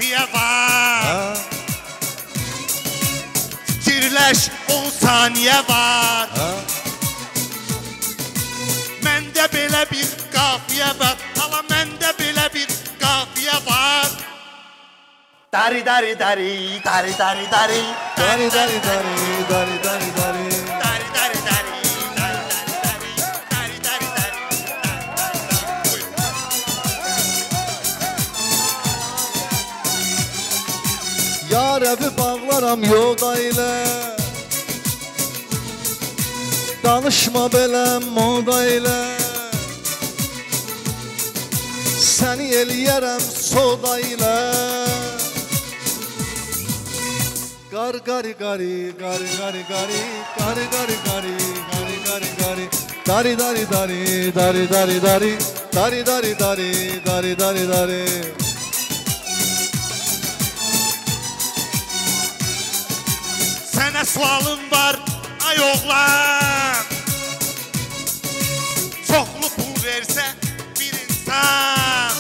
qafiyə var. Fikirləş 10 saniyə var. Məndə belə bir qafiyə var. Hala məndə belə bir qafiyə var. Dari dari dari dari dari dari Dari dari dari dari dari dari dari dari dari Yar evi bağlaram yoda ilə Danışma belə moda ilə Səni eləyərəm soda ilə Gar gari gari gari gari gari Gari gari gari gari gari gari Dari dari dari dari dari dari Dari dari dari dari dari dari Sənə sualım var, ay oğlan. Çoxlu pul versə bir insan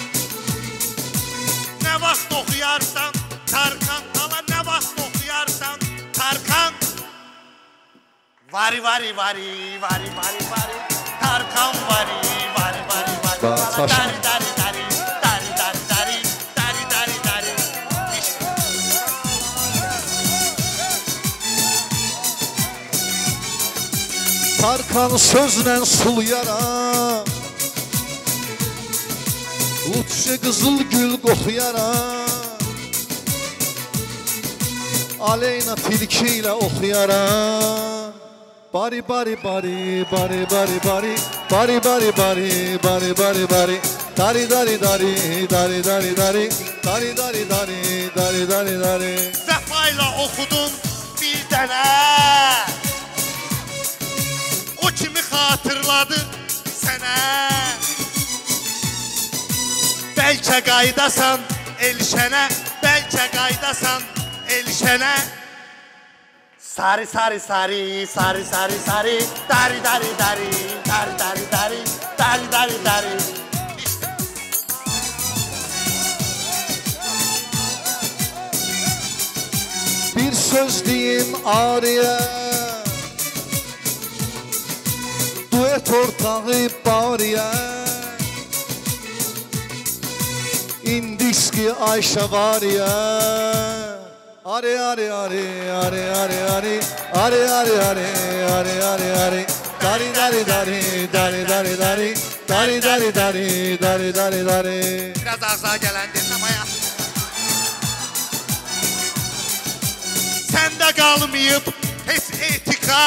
Nə vaxt oxuyarsan Tarkan Hala nə vaxt oxuyarsan Tarkan Vari vari vari vari vari vari Tarkan vari vari vari vari Dari dari dari dari dari dari dari dari dari Tarkan sözlə suluyaram Uçuşu qızıl gül qoxuyaram Aleyna tilki ilə oxuyaram Bari bari bari bari bari bari Bari bari bari bari bari bari Dari dari dari dari dari dari Dari dari dari dari dari dari Vəfayla oxudun bir dənə O kimi xatırladı sənə Bəlkə qaydasan Elşənə Bəlkə qaydasan Elşənə Sari sari sari sari sari sari Dari dari dari dari dari dari Dari dari dari Bir söz deyim Ariyə Duet ortağı Bariyə İndiski Ayşə Variyə Ari ari ari ari ari ari Ari ari ari ari ari ari Dari dari dari dari dari dari Dari dari dari dari dari dari Biraz ağzına gələn desəm aya Səndə qalmayıb heç etika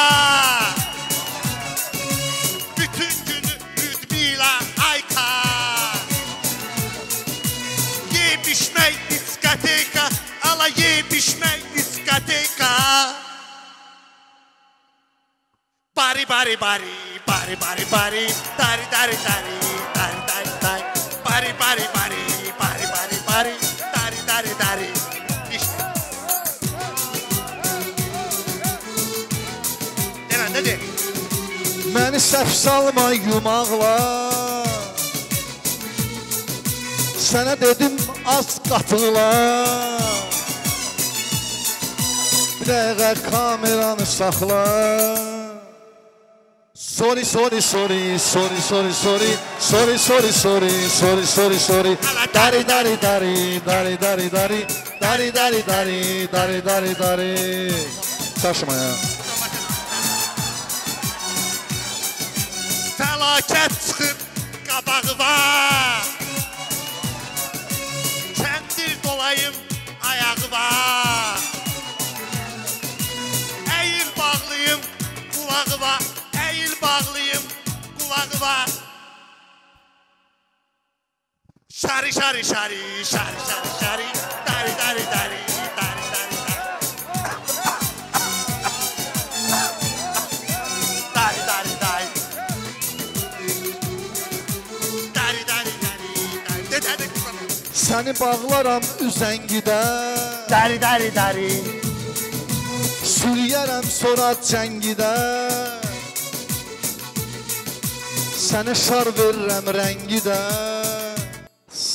Bütün günü Rüdmila Ayka Yebişmək diskoteka Ala yebişmək diskoteka Bari bari bari bari bari bari Dari dari dari dari dari dari Bari bari bari bari bari bari Dari dari dari İşte Denen ne de Məni səhv salma yumaqla Sənə dedim az qatıqla Bir dəqiqə kameranı saxla Sorry sorry sorry sorry sorry sorry Sorry sorry sorry sorry sorry sorry Dari dari dari dari dari dari Dari dari dari dari dari dari Taşıma ya Fəlakət çıxıb qabağıma Kəndir dolayım ayağıma Əyil bağlayım qulağıma Əyil bağlayım qulağıma Şari şari şari şari şari şari Dari dari dari dari dari Dari dari dari Dari dari dari dari Səni bağlaram üzəngidə Dari dari dari Sürüyərəm sonra cəngidə Sənə şar verirəm rəngidə